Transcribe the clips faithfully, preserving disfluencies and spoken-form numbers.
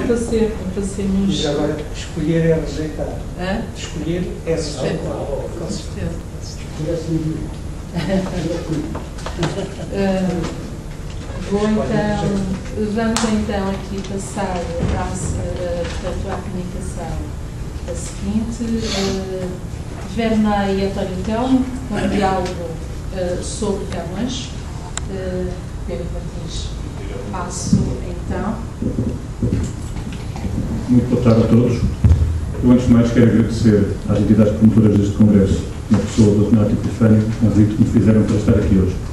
para ser, para sermos... E agora, escolher é rejeitar. Hã? Escolher é rejeitar. Com certeza. Uh, vou então, vamos então aqui passar à, portanto, à comunicação a seguinte. Uh, Vernay e António Telmo, um diálogo uh, sobre Camões. Uh, Pedro Martins, passo então. Muito boa tarde a todos. Eu, antes de mais, quero agradecer às entidades promotoras deste Congresso, na pessoa do Renato Epifânio, o convite que me fizeram para estar aqui hoje.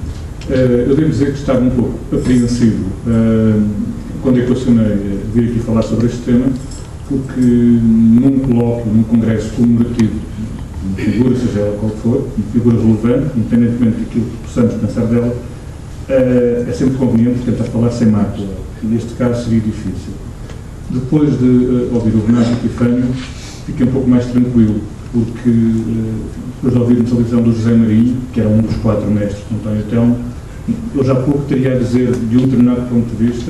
Uh, eu devo dizer que estava um pouco apreensivo uh, quando equacionei vir aqui falar sobre este tema, porque num colóquio, num congresso comemorativo, uma figura, seja ela qual for, uma figura relevante, independentemente daquilo que possamos pensar dela, uh, é sempre conveniente tentar falar sem mácula, e neste caso seria difícil. Depois de uh, ouvir o Renato Epifânio, fiquei um pouco mais tranquilo, porque uh, depois de ouvirmos a lição do José Marinho, que era um dos quatro mestres de António Telmo, eu já pouco teria a dizer de um determinado ponto de vista,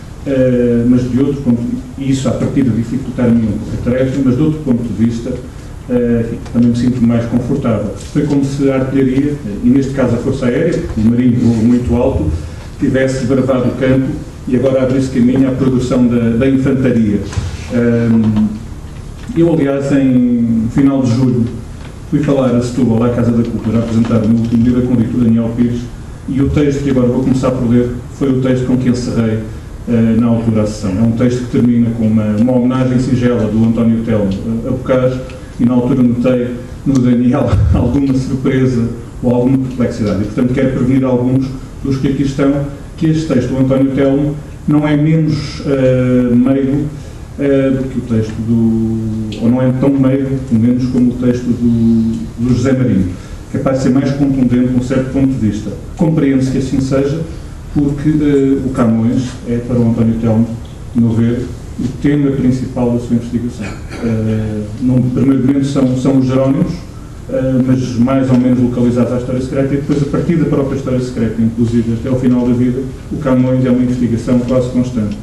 uh, mas de outro ponto, e isso à partida dificultar-me um pouco a tarefa, mas de outro ponto de vista, uh, também me sinto mais confortável. Foi como se a artilharia, e neste caso a Força Aérea, porque o Marinho voa muito alto, tivesse bravado o campo e agora abrisse caminho à produção da, da infantaria. Um, eu, aliás, em final de julho, fui falar a Setúbal, à Casa da Cultura, a apresentar o meu último livro, A Convite do Daniel Pires, e o texto que agora vou começar por ler foi o texto com que encerrei uh, na altura a sessão. É um texto que termina com uma, uma homenagem singela do António Telmo a Bocage, e na altura notei no Daniel alguma surpresa ou alguma perplexidade. E, portanto, quero prevenir alguns dos que aqui estão que este texto do António Telmo não é menos uh, meigo uh, do que o texto do... ou não é tão meigo, pelo menos, como o texto do, do José Marinho. Capaz de ser mais contundente de um certo ponto de vista. Compreende-se que assim seja, porque uh, o Camões é, para o António Telmo, no meu ver, o tema principal da sua investigação. Uh, num primeiro momento são, são os Jerónimos, uh, mas mais ou menos localizados à história secreta, e depois, a partir da própria história secreta, inclusive até ao final da vida, o Camões é uma investigação quase constante.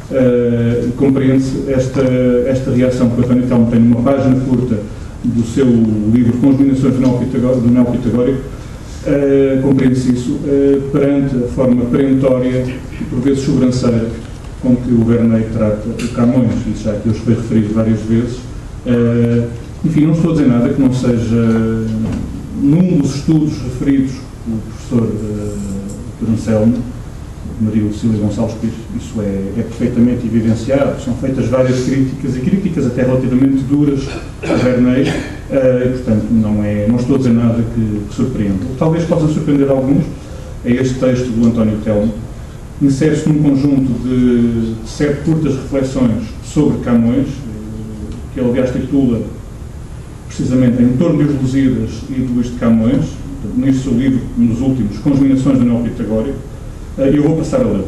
Uh, Compreende-se esta, esta reação que o António Telmo tem numa página curta do seu livro Conjuminações do Neopitagórico, do Neopitagórico, uh, compreende-se isso uh, perante a forma perentória e, por vezes, sobranceira com que o Vernay trata o Camões, isso já que hoje foi referido várias vezes. Uh, enfim, não estou a dizer nada que não seja, num dos estudos referidos pelo professor uh, Dr Anselmo, Maria Lucília Gonçalves Pires, isso é, é perfeitamente evidenciado, são feitas várias críticas, e críticas até relativamente duras a Vernay, uh, e portanto não, é, não estou a dizer nada que, que surpreenda. Talvez possa surpreender alguns, é este texto do António Telmo, insere-se num conjunto de sete curtas reflexões sobre Camões, que ele, aliás, titula precisamente Em torno de Os Lusíadas e de Luís de Camões, neste seu livro, um dos últimos, Conjuminações do Neopitagórico. Eu vou passar a ler.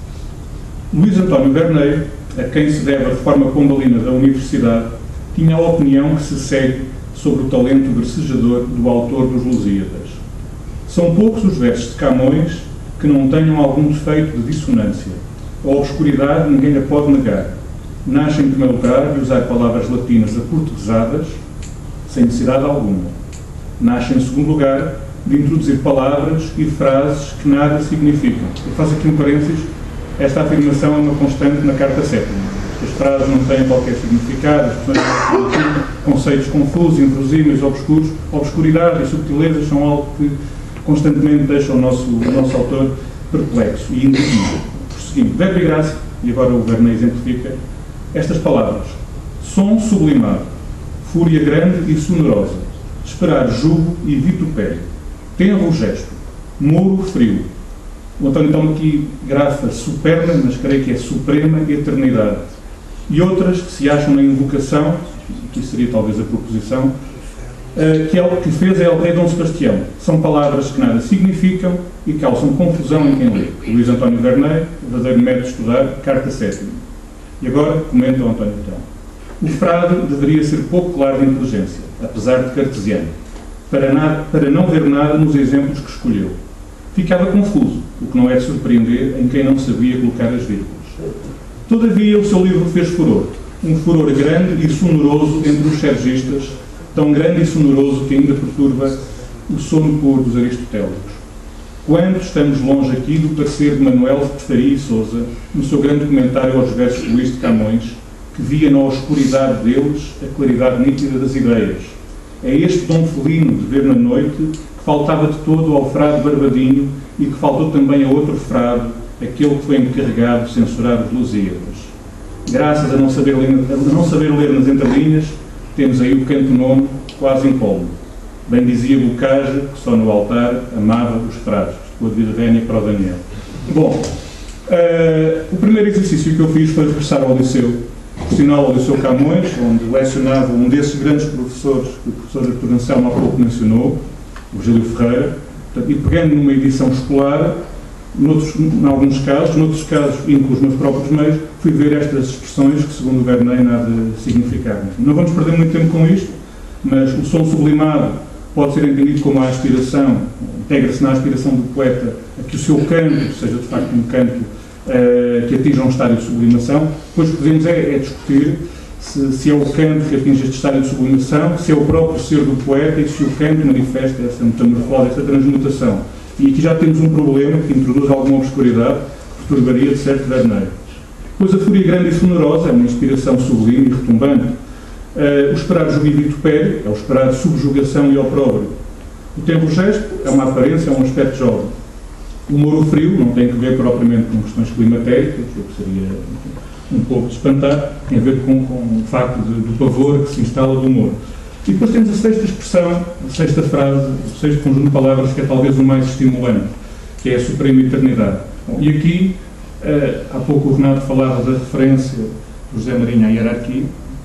Luís António Vernay, a quem se deve a reforma pombalina da Universidade, tinha a opinião que se segue sobre o talento gracejador do autor dos Lusíadas. São poucos os versos de Camões que não tenham algum defeito de dissonância. A obscuridade ninguém a pode negar. Nasce, em primeiro lugar, de usar palavras latinas aportuguesadas, sem necessidade alguma. Nasce, em segundo lugar, de introduzir palavras e frases que nada significam. Eu faço aqui um parênteses. Esta afirmação é uma constante na Carta Sétima. As frases não têm qualquer significado, as pessoas conceitos confusos, inverosímeis, obscuros. Obscuridade e subtilezas são algo que constantemente deixa o nosso, o nosso autor perplexo e indeciso. Prosseguindo, verbo e graça, e agora o Vernay exemplifica, estas palavras: som sublimado, fúria grande e sonorosa, esperar jugo e vitupério, tenro gesto, muro frio. O António Telmo aqui grafa superna, mas creio que é suprema eternidade. E outras que se acham na invocação, que seria talvez a proposição, que é o que fez é o rei Dom Sebastião. São palavras que nada significam e causam confusão em quem lê. Luís António Vernay, verdadeiro método de estudar, Carta Sétima. E agora comenta o António Telmo. O frade deveria ser pouco claro de inteligência, apesar de cartesiano, para, nada, para não ver nada nos exemplos que escolheu. Ficava confuso, o que não é de surpreender em quem não sabia colocar as vírgulas. Todavia, o seu livro fez furor. Um furor grande e sonoroso entre os sergistas, tão grande e sonoroso que ainda perturba o sono puro dos aristotélicos. Quanto estamos longe aqui do parecer de Manuel de Faria e Sousa, no seu grande comentário aos versos de Luís de Camões, que via na oscuridade deles a claridade nítida das ideias. É este dom felino de ver na noite que faltava de todo ao frade Barbadinho e que faltou também a outro frade, aquele que foi encarregado de censurar os Lusíadas. Graças a não saber ler, a não saber ler nas entrelinhas, temos aí o canto nono quase incólume. Bem dizia Bocage que só no altar amava os frades. Com a devida vénia para o Daniel. Bom, uh, o primeiro exercício que eu fiz foi regressar ao liceu, profissional ao Liceu Camões, onde lecionava um desses grandes professores que o professor Artur Anselmo há pouco mencionou, o Gílio Ferreira, portanto, e pegando numa edição escolar, noutros, em alguns casos, noutros casos, incluindo os meus próprios meios, fui ver estas expressões que, segundo o Verney, nada significavam. Não vamos perder muito tempo com isto, mas o som sublimado pode ser entendido como a aspiração, integra-se na aspiração do poeta a que o seu canto seja, de facto, um canto uh, que atinja um estádio de sublimação. Depois podemos é, é discutir se, se é o canto que atinge este estádio de sublimação, se é o próprio ser do poeta e se o canto manifesta essa metamorfose, essa transmutação. E aqui já temos um problema que introduz alguma obscuridade, que perturbaria de certo Verney. Pois a fúria grande e sonorosa é uma inspiração sublime e retumbante. Uh, o esperado jugo e vitupério é o esperado subjugação e opróbrio. O tempo gesto é uma aparência, é um aspecto jovem. O humor frio não tem que ver propriamente com questões climatéricas, o que seria um pouco de espantar, tem a ver com, com o facto de, do pavor que se instala do humor. E depois temos a sexta expressão, a sexta frase, o sexto conjunto de palavras que é talvez o mais estimulante, que é a suprema eternidade. Bom, e aqui, uh, há pouco o Renato falava da referência do José Marinho à hierarquia,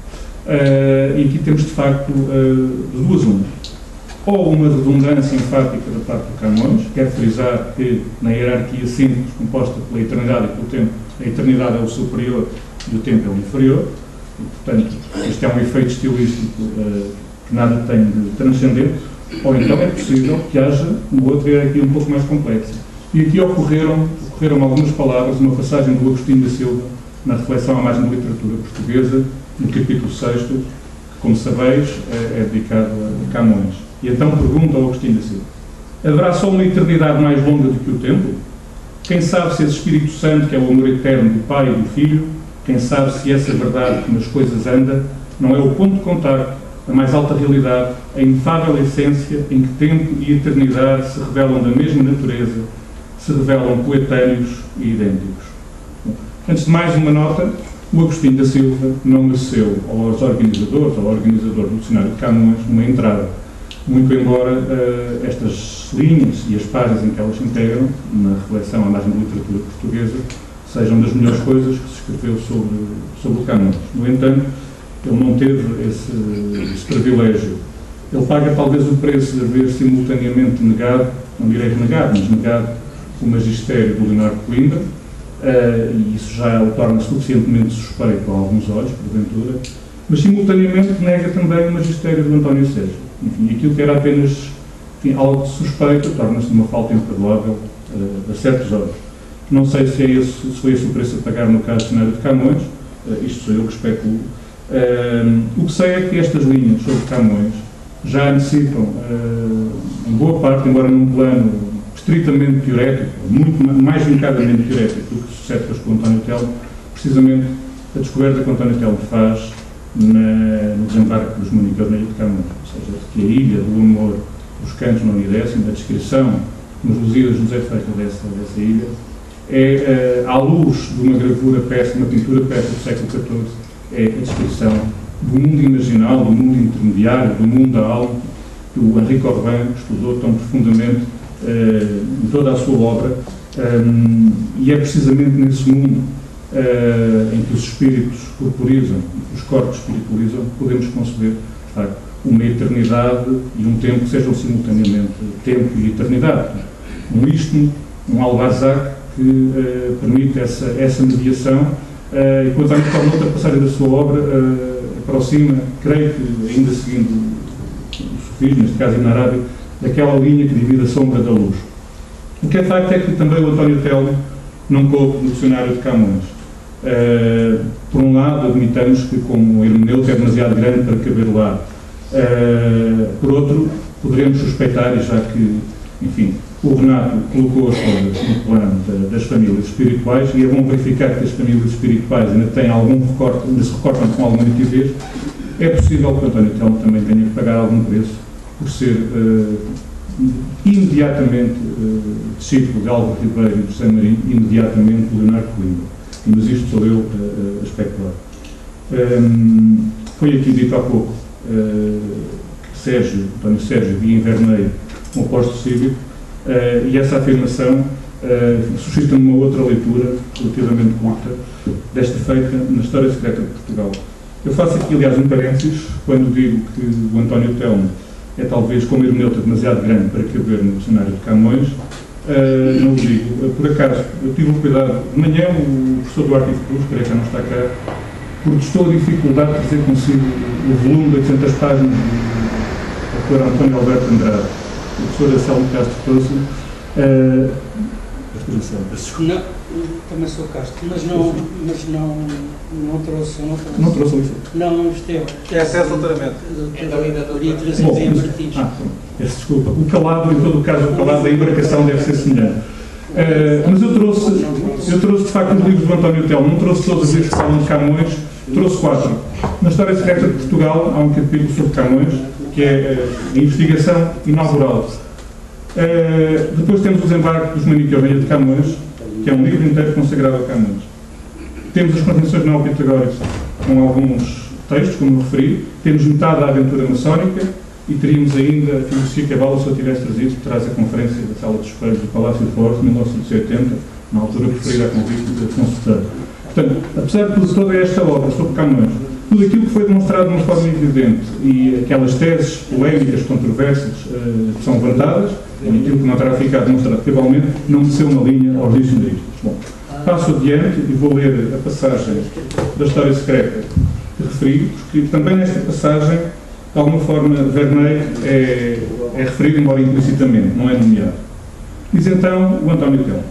uh, e aqui temos de facto uh, duas uma. Ou uma redundância enfática da parte do Camões, quer frisar que na hierarquia simples, composta pela eternidade e pelo tempo, a eternidade é o superior e o tempo é o inferior, e, portanto, este é um efeito estilístico uh, que nada tem de transcendente, ou então é possível que haja uma outra hierarquia um pouco mais complexa. E aqui ocorreram, ocorreram algumas palavras, uma passagem do Agostinho da Silva, na reflexão à margem da literatura portuguesa, no capítulo sexto, que, como sabeis, é, é dedicado a Camões. E então pergunta ao Agostinho da Silva: haverá só uma eternidade mais longa do que o tempo? Quem sabe se esse Espírito Santo, que é o amor eterno do Pai e do Filho, quem sabe se essa verdade que nas coisas anda, não é o ponto de contacto, a mais alta realidade, a inefável essência em que tempo e eternidade se revelam da mesma natureza, se revelam coetâneos e idênticos. Antes de mais, uma nota: o Agostinho da Silva não mereceu aos organizadores, ao organizador do Dicionário de Camões, uma entrada, muito embora uh, estas linhas e as páginas em que elas se integram, na reflexão à margem da literatura portuguesa, sejam das melhores coisas que se escreveu sobre, sobre o Camões. No entanto, ele não teve esse, esse privilégio. Ele paga talvez o preço de haver simultaneamente negado, não direi renegado, mas negado o magistério do Leonardo Coimbra, uh, e isso já o torna suficientemente suspeito a alguns olhos, porventura, mas simultaneamente nega também o magistério do António Sérgio. Enfim, aquilo que era apenas enfim, algo suspeito torna-se uma falta imperdoável uh, a certos olhos. Não sei se, é esse, se foi esse o preço a pagar no caso do Dicionário de Camões, uh, isto sou eu que especulo. Uh, o que sei é que estas linhas sobre Camões já necessitam, uh, em boa parte, embora num plano estritamente teorético, muito mais vincadamente teorético do que sucede com o António Telmo, precisamente a descoberta que o António Telmo faz na, no desembarque dos Monicos na ilha de Camões, ou seja, que a ilha do amor, os cantos não lhe descem, a descrição nos Lusíadas José Feita dessa, dessa ilha, é, à luz de uma gravura persa, uma pintura persa do século catorze, é a descrição do mundo imaginal, do mundo intermediário, do mundo da alma, que o Henrique Orbán estudou tão profundamente uh, em toda a sua obra, um, e é precisamente nesse mundo uh, em que os espíritos corporizam, os corpos espiritualizam, podemos conceber, de facto, uma eternidade e um tempo que sejam simultaneamente tempo e eternidade. Um istmo, um albazac que uh, permite essa, essa mediação, uh, e quando vamos para outra passagem da sua obra, uh, aproxima, creio que ainda seguindo o sufismo, neste caso Ibn Arabi, daquela linha que divide a sombra da luz. O que é facto é que também o António Telmo não coube no Dicionário de Camões. Uh, por um lado, admitamos que, como o hermeneuta é demasiado grande para caber lá. Uh, por outro, poderemos suspeitar, e já que, enfim, o Renato colocou as coisas no plano da, das famílias espirituais, e é bom verificar que as famílias espirituais ainda têm algum recorte, ainda se recortam com alguma nitidez, é possível que o António Telmo também tenha que pagar algum preço por ser uh, imediatamente uh, discípulo de Álvaro Ribeiro e de José Marinho, e imediatamente de Leonardo Coimbra. Mas isto sou eu uh, a especular. Um, foi aqui dito há pouco uh, que Sérgio, António Sérgio via em Vermelho um apóstolo cívico, uh, e essa afirmação uh, suscita uma outra leitura relativamente curta desta feita na História Secreta de Portugal. Eu faço aqui, aliás, um parênteses quando digo que o António Telmo é talvez como hermeneuta demasiado grande para caber no cenário de Camões. Uh, não o digo. Por acaso, eu tive o cuidado, de manhã o professor Duarte Cruz, que já não está cá, protestou a dificuldade de trazer consigo o volume de oitocentas páginas do doutor António Alberto Andrade. O professor Anselmo Castro trouxe. Uh, não, também sou Castro, mas não, mas não, não trouxe. Não trouxe, não trouxe isso? Não, não esteve. É acesso doutoramento. Maria Teresa Maria Martins. Ah, peço desculpa. O calado, em todo o caso, o calado da embarcação deve ser semelhante. Uh, mas eu trouxe, eu trouxe de facto os livros do António Telmo, não trouxe todos os livros que falam de Camões, trouxe quatro. Na História Secreta de Portugal há um capítulo sobre Camões, que é uh, a investigação inaugural. Uh, depois temos os embarques dos Maniqueus de Camões, que é um livro inteiro consagrado a Camões. Temos as convenções neopitagóricas com alguns textos, como referi. Temos metade da aventura maçónica e teríamos ainda a filosofia cabala, se eu tivesse trazido, que traz a conferência da Sala dos Espelhos do Palácio de Forte, em mil novecentos e oitenta, na altura preferida a convite de Afonso Ferreira. Portanto, apesar de toda esta obra sobre Camões, tudo aquilo que foi demonstrado de uma forma evidente e aquelas teses polémicas, controversas uh, que são levantadas, aquilo que não terá ficado demonstrado cabalmente, não mereceu uma linha aos dicionários. Bom, passo adiante e vou ler a passagem da História Secreta que referi, porque também nesta passagem, de alguma forma, Verneuil é, é referido, embora implicitamente, não é nomeado. Diz então o António Telmo: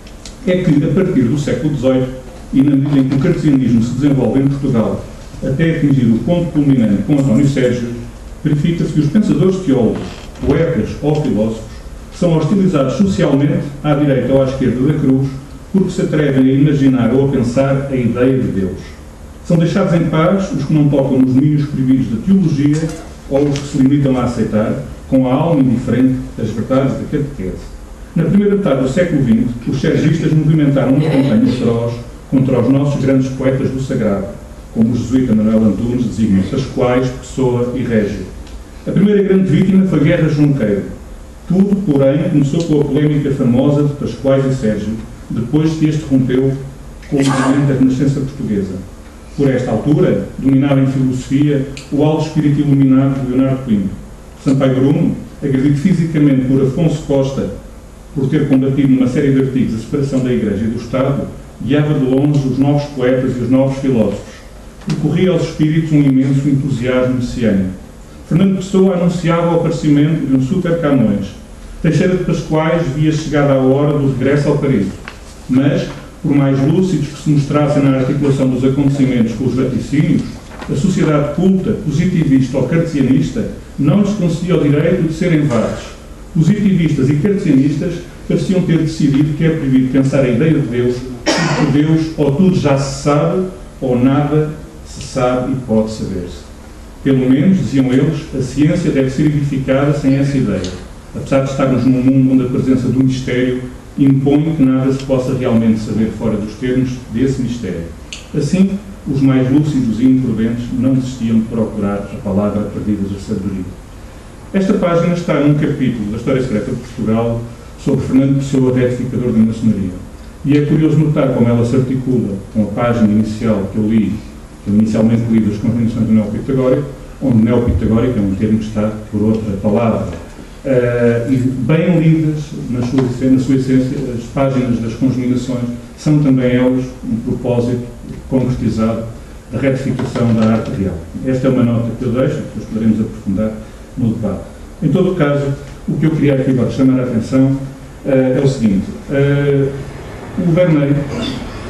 é que, a partir do século dezoito, e na medida em que o cartesianismo se desenvolve em Portugal, até atingir o ponto culminante com António Sérgio, verifica-se que os pensadores teólogos, poetas ou filósofos são hostilizados socialmente, à direita ou à esquerda da cruz, porque se atrevem a imaginar ou a pensar a ideia de Deus. São deixados em paz os que não tocam nos domínios proibidos da teologia ou os que se limitam a aceitar, com a alma indiferente, as verdades da catequese. Na primeira metade do século vinte, os sergistas movimentaram uma campanha feroz contra os nossos grandes poetas do sagrado, como o jesuíta Manuel Antunes designa Pascoais, Pessoa e Régio. A primeira grande vítima foi Guerra Junqueiro. Tudo, porém, começou com a polémica famosa de Pascoais e Sérgio, depois que este rompeu com o movimento da Renascença Portuguesa. Por esta altura, dominava em filosofia o alto espírito iluminado de Leonardo Coimbra. Sampaio Bruno, agredido fisicamente por Afonso Costa, por ter combatido numa série de artigos a separação da Igreja e do Estado, guiava de longe os novos poetas e os novos filósofos. Percorria aos espíritos um imenso entusiasmo messiânico. Fernando Pessoa anunciava o aparecimento de um super Camões. Teixeira de Pascoais via chegada a hora do regresso ao paraíso. Mas, por mais lúcidos que se mostrassem na articulação dos acontecimentos com os vaticínios, a sociedade culta, positivista ou cartesianista não lhes concedia o direito de serem varos. Positivistas e cartesianistas pareciam ter decidido que é proibido pensar a ideia de Deus, porque Deus ou tudo já se sabe, ou nada se sabe e pode saber-se. Pelo menos, diziam eles, a ciência deve ser edificada sem essa ideia. Apesar de estarmos num mundo onde a presença do mistério impõe que nada se possa realmente saber fora dos termos desse mistério. Assim, os mais lúcidos e imprudentes não desistiam de procurar a palavra perdida da sabedoria. Esta página está num capítulo da História Secreta de Portugal sobre Fernando Pessoa, retificador da maçonaria. E é curioso notar como ela se articula com a página inicial que eu li, que eu inicialmente li das Convenções do Neopitagórico, onde neopitagórico é um termo que está por outra palavra. Uh, e bem lidas, na sua, na sua essência, as páginas das conjuminações são também elas um propósito concretizado da retificação da arte real. Esta é uma nota que eu deixo, depois poderemos aprofundar no debate. Em todo o caso, o que eu queria aqui agora chamar a atenção uh, é o seguinte. Uh, o Verneuil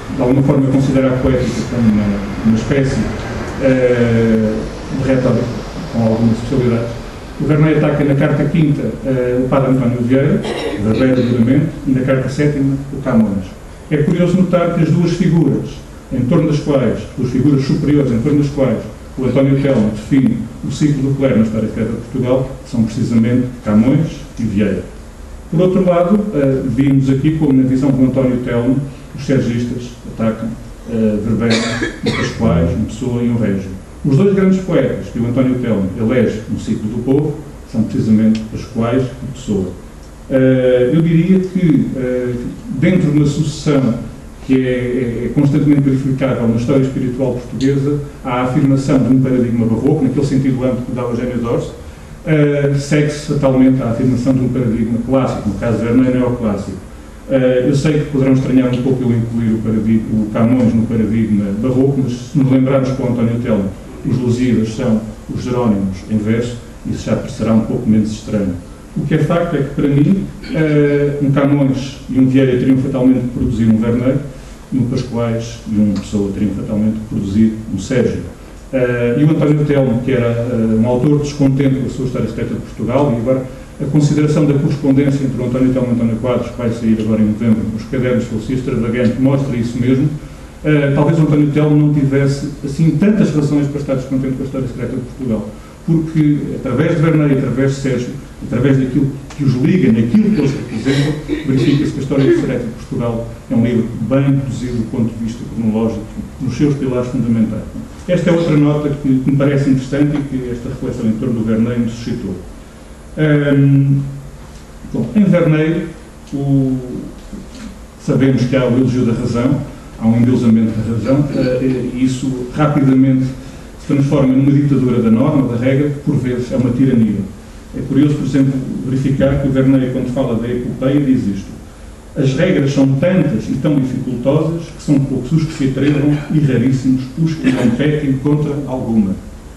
de alguma forma considera a poética como uma, uma espécie uh, de retórica, com algumas especialidades. O Verneuil ataca na carta quinta uh, o padre António Vieira, verdadeiro duramente, e na carta sétima o Camões. É curioso notar que as duas figuras, em torno das quais, duas figuras superiores em torno das quais o António Telmo define o ciclo do clero na história secreta de Portugal, são precisamente Camões e Vieira. Por outro lado, uh, vimos aqui como na visão do António Telmo, os sergistas atacam uh, Verbena, o Pascoais, um Pessoa e um Régio. Os dois grandes poetas que o António Telmo elege no ciclo do povo são precisamente Pascoais e Pessoa. Uh, eu diria que, uh, dentro de uma sucessão que é, é constantemente verificável na história espiritual portuguesa, há a afirmação de um paradigma barroco, naquele sentido amplo que dá o Eugênio d'Ors, uh, segue-se fatalmente a afirmação de um paradigma clássico, no caso Verneuil neoclássico. Uh, eu sei que poderão estranhar um pouco eu incluir o, paradigma, o Camões no paradigma barroco, mas se nos lembrarmos com o António Telmo, os Lusíadas são os Jerónimos em verso, isso já parecerá um pouco menos estranho. O que é facto é que, para mim, uh, um Camões e um Vieira teriam fatalmente que produzir um Verneuil, e um Pascoais e um Pessoa teriam fatalmente que produzir um Sérgio. Uh, e o António Telmo, que era uh, um autor descontente com a sua história secreta de Portugal, e agora a consideração da correspondência entre o António Telmo e o António Quadros, que vai sair agora em novembro, nos cadernos de Filosofia Extravagante, mostra isso mesmo. Uh, talvez o António Telmo não tivesse, assim, tantas razões para estar descontente com a história secreta de Portugal, porque, através de Verneuil, através de Sérgio, através daquilo que os liga, naquilo que eles representam, verifica-se que a história secreta de Portugal é um livro bem produzido do ponto de vista cronológico, nos seus pilares fundamentais. Esta é outra nota que me parece interessante e que esta reflexão em torno do Verneuil me suscitou. Um, bom, em Verneuil, o, sabemos que há o elogio da razão, há um endeusamento da razão, uh, e isso rapidamente se transforma numa ditadura da norma, da regra, que por vezes é uma tirania. É curioso, por exemplo, verificar que o Verneuil, quando fala da epopeia, diz isto: as regras são tantas e tão dificultosas que são poucos os que se atrevam e raríssimos os que não pequem contra alguma.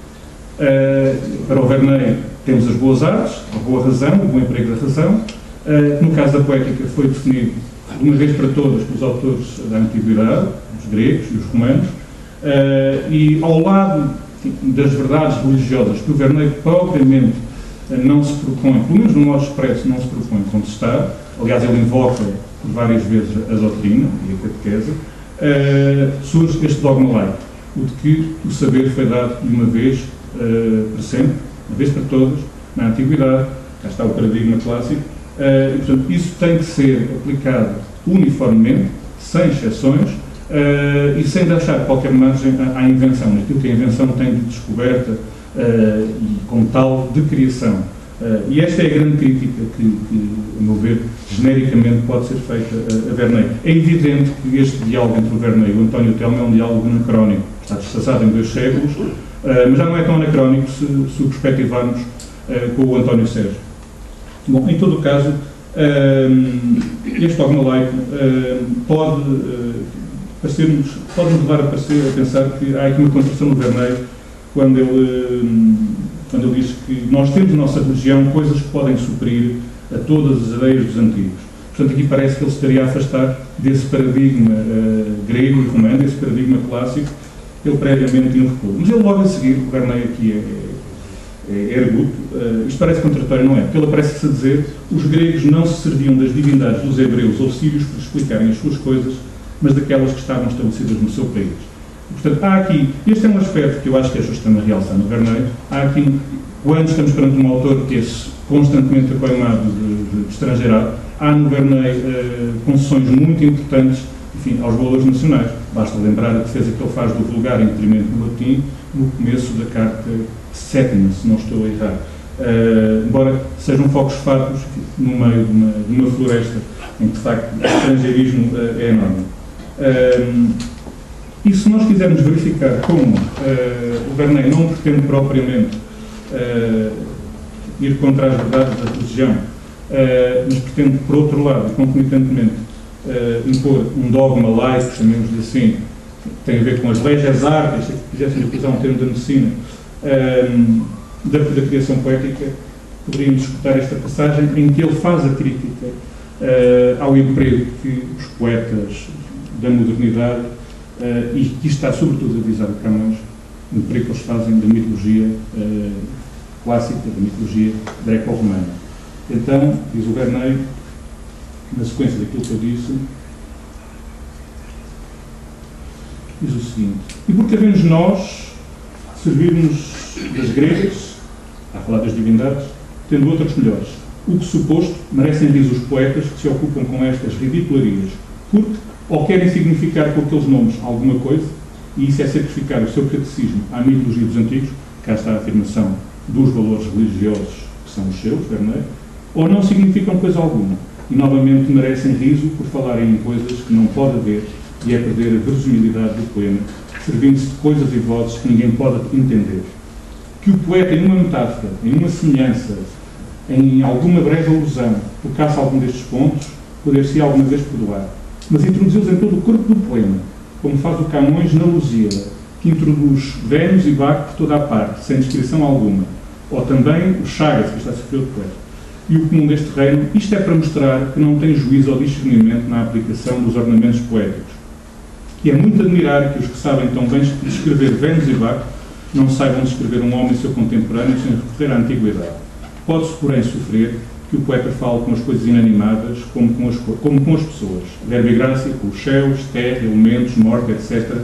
Uh, para o Verneuil temos as boas artes, a boa razão, o bom emprego da razão. Uh, no caso da poética foi definido de uma vez para todas pelos autores da Antiguidade, os gregos e os romanos, uh, e ao lado das verdades religiosas que o Verneuil propriamente uh, não se propõe, pelo menos no modo expresso, não se propõe contestar. Aliás, ele invoca por várias vezes a doutrina e a catequese, uh, surge este dogma laico, o de que o saber foi dado de uma vez uh, para sempre, uma vez para todas, na Antiguidade. Cá está o paradigma clássico, uh, e, portanto, isso tem que ser aplicado uniformemente, sem exceções, uh, e sem deixar qualquer margem à, à invenção, naquilo que a invenção tem de descoberta uh, e, como tal, de criação. Uh, e esta é a grande crítica que, que, a meu ver, genericamente pode ser feita a, a Verneuil. É evidente que este diálogo entre o Verneuil e o António Telmo é um diálogo anacrónico, está desfaçado em dois séculos, uh, mas já não é tão anacrónico se, se o perspectivarmos uh, com o António Sérgio. Bom, em todo o caso, uh, este dogma laico uh, pode, uh, parecer-nos, pode nos levar a, parecer, a pensar que há aqui uma construção no Verneuil quando ele... Uh, quando ele diz que nós temos na nossa religião coisas que podem suprir a todas as ideias dos antigos. Portanto, aqui parece que ele se estaria a afastar desse paradigma uh, grego e romano, desse paradigma clássico, que ele previamente invocou. Mas ele logo a seguir, o Verneuil aqui é, é, é erguto, uh, isto parece contraditório, não é? Porque ele aparece-se a dizer que os gregos não se serviam das divindades dos hebreus ou sírios para explicarem as suas coisas, mas daquelas que estavam estabelecidas no seu país. Portanto, há aqui, este é um aspecto que eu acho que é justamente realçar no Verneuil, há aqui, quando estamos perante um autor que é constantemente acoimado de, de, de estrangeirado, há no Verneuil uh, concessões muito importantes, enfim, aos valores nacionais. Basta lembrar a defesa que ele faz do vulgar em detrimento do latim no começo da carta sétima, se não estou a errar. Uh, embora sejam focos fartos no meio de uma, de uma floresta em que, de facto, o estrangeirismo uh, é enorme. Uh, E se nós quisermos verificar como uh, o Verneuil não pretende propriamente uh, ir contra as verdades da religião, uh, mas pretende, por outro lado, concomitantemente, uh, impor um dogma laico, chamemos-lhe assim, que tem a ver com as leis artes, se quisessem usar um termo da medicina, uh, da, da criação poética, poderíamos escutar esta passagem em que ele faz a crítica uh, ao emprego que os poetas da modernidade, uh, e que está sobretudo a avisar o Camões no perigo que eles fazem da mitologia uh, clássica, da mitologia greco-romana. Então, diz o Verneuil, na sequência daquilo que eu disse, diz o seguinte: e por que havemos nós servirmos das gregas, a falar das divindades, tendo outras melhores? O que suposto merecem riso os poetas que se ocupam com estas ridicularias, porque ou querem significar com aqueles nomes alguma coisa, e isso é sacrificar o seu catecismo à mitologia dos antigos, cá está a afirmação dos valores religiosos que são os seus, Verneuil, ou não significam coisa alguma, e novamente merecem riso por falarem em coisas que não pode haver, e é perder a verosimilidade do poema, servindo-se de coisas e vozes que ninguém pode entender. Que o poeta, em uma metáfora, em uma semelhança, em alguma breve alusão, tocasse algum destes pontos, poder-se alguma vez perdoar, mas introduzi-los em todo o corpo do poema, como faz o Camões na Lusíada, que introduz Vênus e Baco por toda a parte, sem descrição alguma, ou também o Chagas, que está a sofrer depois. E o comum deste reino, isto é para mostrar que não tem juízo ou discernimento na aplicação dos ornamentos poéticos. E é muito admirar que os que sabem tão bem descrever Vênus e Baco não saibam descrever um homem seu contemporâneo sem recorrer à antiguidade. Pode-se, porém, sofrer que o poeta fale com as coisas inanimadas como com as, como com as pessoas. Verbo e graça, com os céus, terra, elementos, morte, etcétera.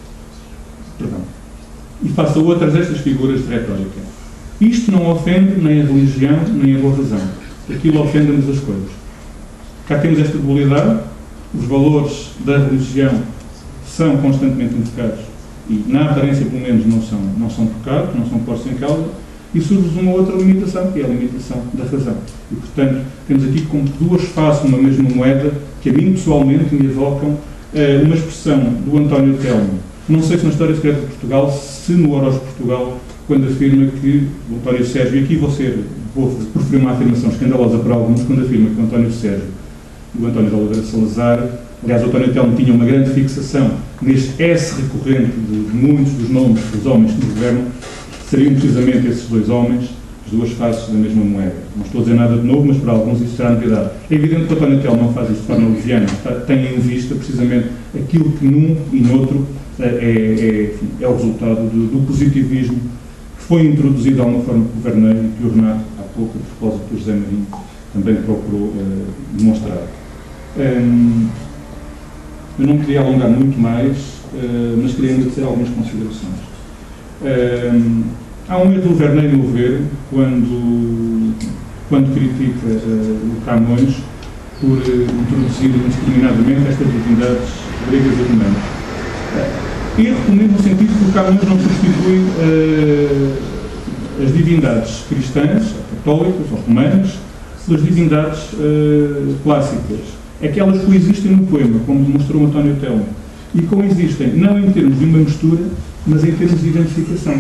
Perdão. E faça outras estas figuras de retórica. Isto não ofende nem a religião, nem a boa razão. Aquilo ofende-nos as coisas. Cá temos esta dualidade. Os valores da religião são constantemente invocados e, na aparência, pelo menos, não são, não são tocados, não são postos em causa, e surge uma outra limitação, que é a limitação da razão. E, portanto, temos aqui como duas faces numa mesma moeda que, a mim, pessoalmente, me evocam uh, uma expressão do António Telmo. Não sei se na História Secreta de Portugal, se no Horos de Portugal, quando afirma que o António Sérgio, e aqui vou, ser, vou proferir uma afirmação escandalosa para alguns, quando afirma que o António Sérgio e o António de Oliveira Salazar, aliás, o António Telmo tinha uma grande fixação neste S recorrente de muitos dos nomes dos homens que nos governam, seriam precisamente esses dois homens, as duas faces da mesma moeda. Não estou a dizer nada de novo, mas para alguns isso será novidade. É evidente que o António Telmo não faz isto de forma leviana, tem em vista precisamente aquilo que num e noutro é, é, enfim, é o resultado do, do positivismo que foi introduzido de alguma forma pelo Verneuil e que o Renato, há pouco, a propósito do José Marinho, também procurou uh, demonstrar. Um, eu não queria alongar muito mais, uh, mas queria ainda dizer algumas considerações. Um, há um erro do Verneuil, a meu ver, quando, quando critica uh, o Camões por uh, introduzir indiscriminadamente estas divindades gregas e romanas. Uh, erro no mesmo sentido que o Camões não substitui uh, as divindades cristãs, católicas ou romanas, pelas divindades uh, clássicas. É que elas coexistem no poema, como demonstrou António Telmo, e coexistem não em termos de uma mistura, mas em termos de identificação.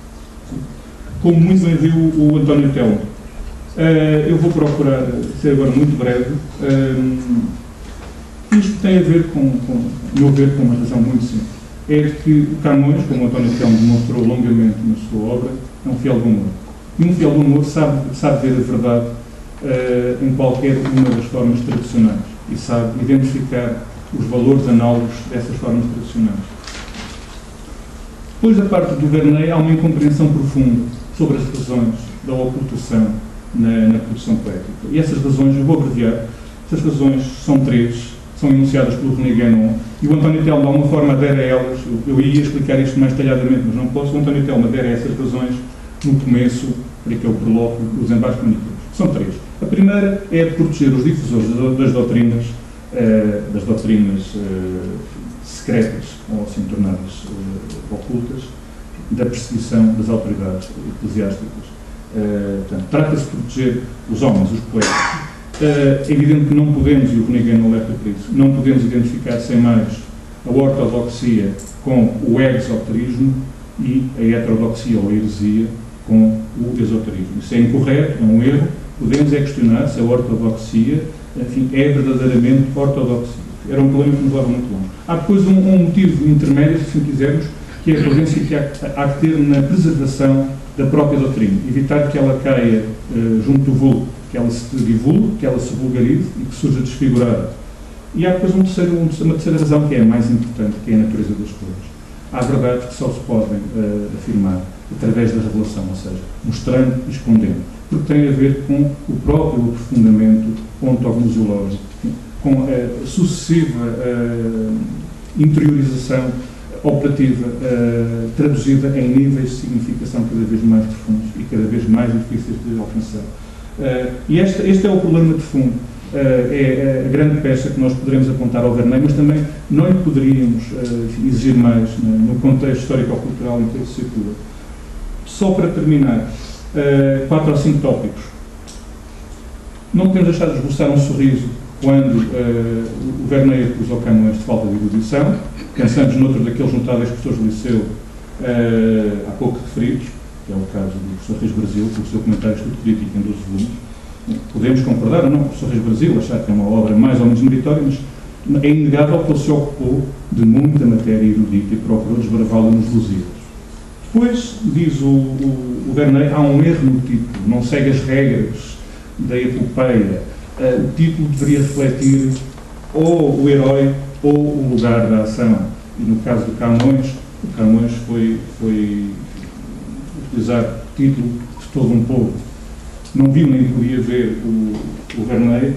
Como muito bem viu o, o António Telmo. Uh, eu vou procurar ser agora muito breve. Uh, isto tem a ver com, com, meu ver, com uma razão muito simples. É que o Camões, como o António Telmo demonstrou longamente na sua obra, é um fiel do humor. E um fiel do humor sabe, sabe ver a verdade uh, em qualquer uma das formas tradicionais e sabe identificar os valores análogos dessas formas tradicionais. Depois da parte do Verneuil, há uma incompreensão profunda sobre as razões da ocultação na, na produção poética. E essas razões, eu vou abreviar, essas razões são três, são enunciadas pelo René Guénon, e o António Telmo, de alguma forma, adere a elas. Eu, eu ia explicar isto mais detalhadamente, mas não posso. O António Telmo adere a essas razões no começo, que é o prolóquio dos embates comunicativos. São três. A primeira é de proteger os difusores das doutrinas, uh, das doutrinas uh, secretas, ou assim tornadas uh, ocultas, da perseguição das autoridades eclesiásticas. Uh, portanto, trata-se de proteger os homens, os poetas. Uh, é evidente que não podemos, e o René Guénon alerta por isso, não podemos identificar sem mais a ortodoxia com o exoterismo e a heterodoxia ou a heresia com o esoterismo. Isso é incorreto, é um erro. Podemos é questionar se a ortodoxia, enfim, é verdadeiramente ortodoxia. Era um problema que nos leva muito longe. Há depois um, um motivo intermédio, se assim quisermos, que é a prudência que há, há que ter na preservação da própria doutrina. Evitar que ela caia uh, junto do vulgo, que ela se divulgue, que ela se vulgarize e que surja desfigurada. E há depois um terceiro, um, uma terceira razão que é a mais importante, que é a natureza das coisas. Há verdades que só se podem uh, afirmar através da revelação, ou seja, mostrando e escondendo, porque tem a ver com o próprio aprofundamento ontognoseológico, com a sucessiva uh, interiorização operativa uh, traduzida em níveis de significação cada vez mais profundos e cada vez mais difíceis de alcançar. Uh, e este, este é o problema de fundo. Uh, é a grande peça que nós poderemos apontar ao Verneuil, mas também não lhe poderíamos uh, exigir mais né, no contexto histórico-cultural em que ele se situa. Só para terminar, uh, quatro ou cinco tópicos. Não podemos deixar de esboçar um sorriso quando uh, o Verneuil acusa o Camões de falta de erudição. Pensamos noutro daqueles notáveis professores do liceu uh, há pouco referidos, que é o caso do professor Reis Brasil, com o seu comentário de estudo crítico em doze volumes. Podemos concordar ou não com o professor Reis Brasil, achar que é uma obra mais ou menos meritória, mas é inegável que ele se ocupou de muita matéria erudita e procurou desbravá-la nos Lusíadas. Depois, diz o, o, o Verneuil, há um erro no título, não segue as regras da epopeia. Uh, o título deveria refletir ou o herói ou o lugar da ação. E no caso do Camões, o Camões foi, foi utilizar o título de todo um povo. Não viu nem podia ver o, o Verneuil,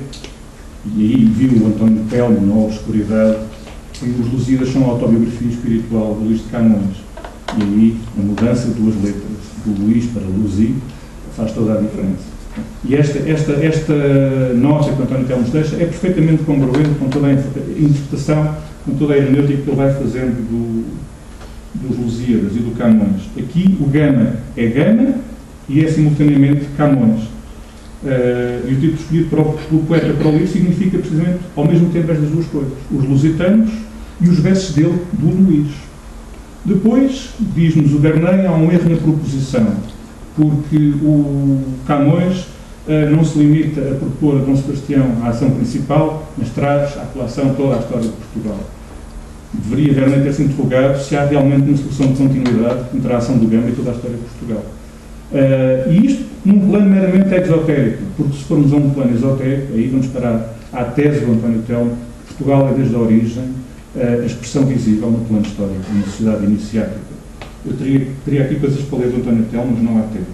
e aí viu o António Telmo na obscuridade, e os Lusíadas são a autobiografia espiritual de Luís de Camões. E aí a mudança de duas letras, do Luís para Luzi, faz toda a diferença. E esta, esta, esta nota que o António Telmo nos deixa é perfeitamente congruente com toda a interpretação, com toda a hermenêutica que ele vai fazendo do, dos Lusíadas e do Camões. Aqui o Gama é Gama e é simultaneamente Camões. Uh, e o título escolhido para o, pelo poeta para o livro significa precisamente ao mesmo tempo estas duas coisas, os lusitanos e os versos dele, do Luís. Depois, diz-nos o Verneuil, há um erro na proposição, porque o Camões uh, não se limita a propor a Dom Sebastião a ação principal, mas traz à colação toda a história de Portugal. Deveria Verneuil ter-se interrogado se há realmente uma solução de continuidade entre a ação do Gama e toda a história de Portugal. Uh, e isto num plano meramente exotérico, porque se formos a um plano esotérico, aí vamos parar à tese do António Telmo, Portugal é desde a origem uh, a expressão visível no plano histórico, uma sociedade iniciática. Eu teria, teria aqui coisas para ler do António Telmo, mas não há tempo.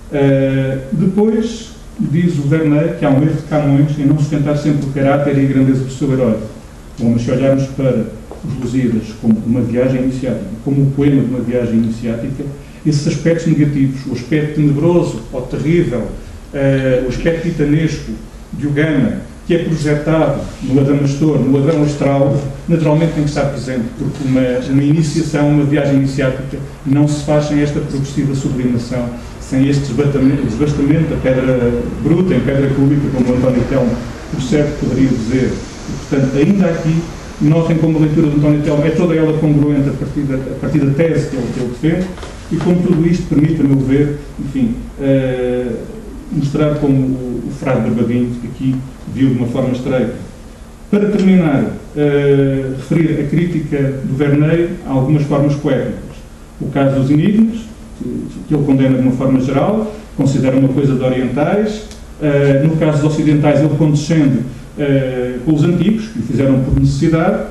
Uh, depois, diz o Verneuil que há um erro de Camões em não sustentar sempre o caráter e a grandeza do seu herói. Bom, mas se olharmos para os Lusíadas como uma viagem iniciática, como um poema de uma viagem iniciática, esses aspectos negativos, o aspecto tenebroso ou terrível, uh, o aspecto titanesco de Gama, que é projetado no Adamastor, no Adão Astral, naturalmente tem que estar presente, porque uma, uma iniciação, uma viagem iniciática, não se faz sem esta progressiva sublimação, sem este desbastamento da pedra bruta em pedra cúbica, como o António Telmo, por certo, poderia dizer. E, portanto, ainda aqui, notem como a leitura do António Telmo é toda ela congruente a partir da, a partir da tese que ele, que ele defende, e como tudo isto permite, a meu ver, enfim, uh, mostrar como o, o frade Barbadinho aqui viu de uma forma estreita. Para terminar, uh, referir a crítica do Verneuil a algumas formas poéticas. O caso dos enigmas, que, que ele condena de uma forma geral, considera uma coisa de orientais. Uh, no caso dos ocidentais, ele condescende uh, com os antigos, que o fizeram por necessidade,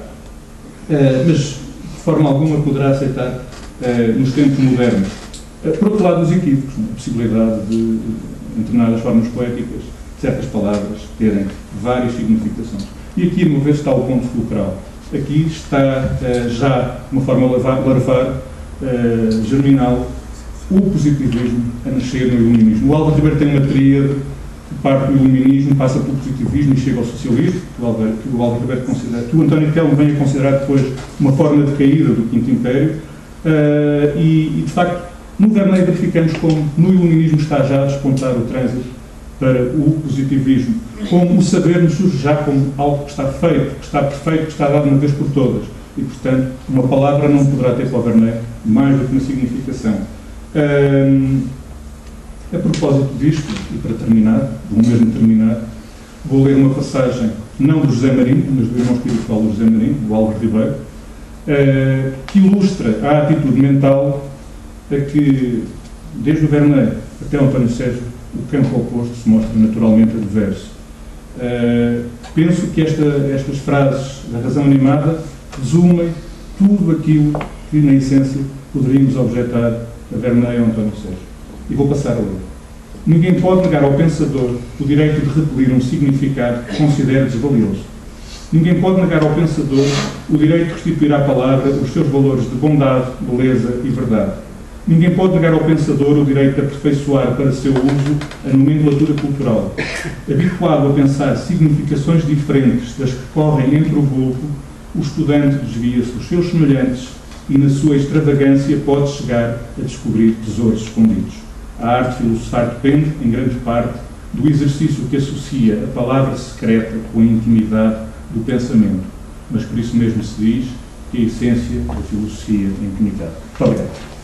uh, mas de forma alguma poderá aceitar Uh, nos tempos modernos. Uh, por outro lado, os equívocos, né? A possibilidade de, de, em determinadas formas poéticas, certas palavras terem várias significações. E aqui, uma vez, está o ponto fulcral. Aqui está uh, já, de uma forma larvar, larvar uh, germinal, o positivismo a nascer no iluminismo. O Álvaro Ribeiro tem uma tríade que parte do iluminismo, passa pelo positivismo e chega ao socialismo, que o Álvaro, que o Álvaro Ribeiro considera, que o António Telmo vem a considerar depois uma forma de caída do Quinto Império. Uh, e, e, de facto, no Verneuil verificamos como no iluminismo está já a despontar o trânsito para o positivismo, como o saber nos surge já como algo que está feito, que está perfeito, que está dado uma vez por todas. E, portanto, uma palavra não poderá ter para o Verneuil mais do que uma significação. Uh, a propósito disto, e para terminar, vou mesmo terminar, vou ler uma passagem, não do José Marinho, mas do irmão espiritual do José Marinho, do Álvaro Ribeiro, Uh, que ilustra a atitude mental a que, desde o Verneuil até o António Sérgio, o campo oposto se mostra naturalmente adverso. Uh, penso que esta, estas frases da razão animada resumem tudo aquilo que, na essência, poderíamos objetar a Verneuil e a António Sérgio. E vou passar a ler. Ninguém pode negar ao pensador o direito de repelir um significado que considere desvalioso. Ninguém pode negar ao pensador o direito de restituir à palavra os seus valores de bondade, beleza e verdade. Ninguém pode negar ao pensador o direito de aperfeiçoar para seu uso a nomenclatura cultural. Habituado a pensar significações diferentes das que correm entre o vulgo, o estudante desvia-se dos seus semelhantes e, na sua extravagância, pode chegar a descobrir tesouros escondidos. A arte filosofar depende, em grande parte, do exercício que associa a palavra secreta com a intimidade do pensamento, mas por isso mesmo se diz que a essência da filosofia é a intimidade. Muito obrigado.